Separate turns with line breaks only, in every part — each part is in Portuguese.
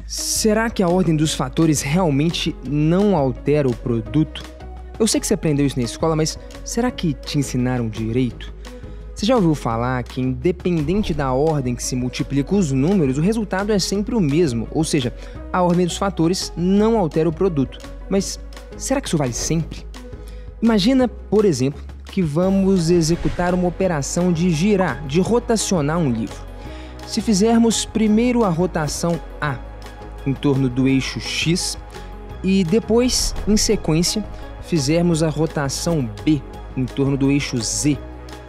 Será que a ordem dos fatores realmente não altera o produto? Eu sei que você aprendeu isso na escola, mas será que te ensinaram direito? Você já ouviu falar que, independente da ordem que se multiplica os números, o resultado é sempre o mesmo, ou seja, a ordem dos fatores não altera o produto. Mas será que isso vale sempre? Imagina, por exemplo, que vamos executar uma operação de girar, de rotacionar um livro. Se fizermos primeiro a rotação A em torno do eixo X e depois, em sequência, fizermos a rotação B em torno do eixo Z,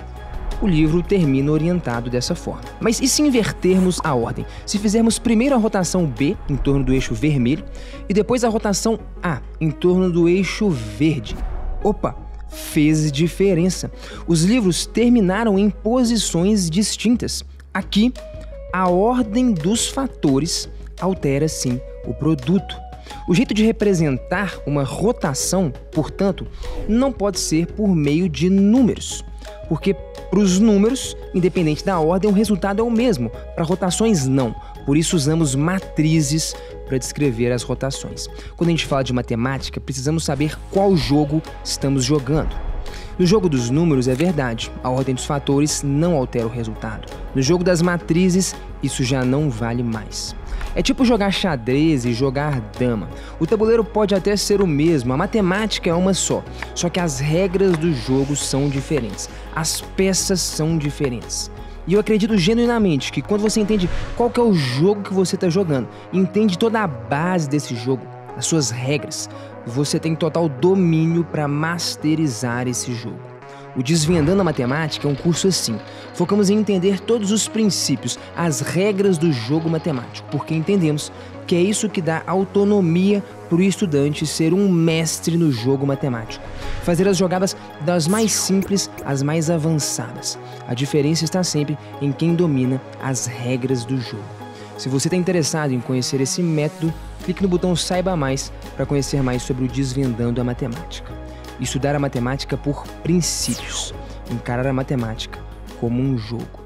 o livro termina orientado dessa forma. Mas e se invertermos a ordem? Se fizermos primeiro a rotação B em torno do eixo vermelho e depois a rotação A em torno do eixo verde? Opa! Fez diferença. Os livros terminaram em posições distintas. Aqui, a ordem dos fatores altera sim o produto. O jeito de representar uma rotação, portanto, não pode ser por meio de números, porque para os números, independente da ordem, o resultado é o mesmo. Para rotações, não. Por isso usamos matrizes para descrever as rotações. Quando a gente fala de matemática, precisamos saber qual jogo estamos jogando. No jogo dos números é verdade, a ordem dos fatores não altera o resultado. No jogo das matrizes, isso já não vale mais. É tipo jogar xadrez e jogar dama. O tabuleiro pode até ser o mesmo, a matemática é uma só que as regras do jogo são diferentes, as peças são diferentes. E eu acredito genuinamente que quando você entende qual que é o jogo que você está jogando, entende toda a base desse jogo, as suas regras, você tem total domínio para masterizar esse jogo. O Desvendando a Matemática é um curso assim. Focamos em entender todos os princípios, as regras do jogo matemático, porque entendemos que é isso que dá autonomia para o estudante ser um mestre no jogo matemático. Fazer as jogadas das mais simples às mais avançadas. A diferença está sempre em quem domina as regras do jogo. Se você está interessado em conhecer esse método, clique no botão Saiba Mais para conhecer mais sobre o Desvendando a Matemática. Estudar a matemática por princípios. Encarar a matemática como um jogo.